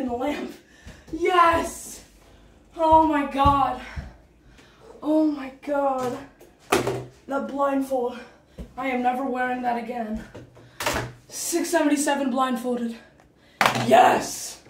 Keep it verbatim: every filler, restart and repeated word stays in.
in the lamp. Yes! Oh my god. Oh my god. That blindfold. I am never wearing that again. six seventy-seven blindfolded. Yes!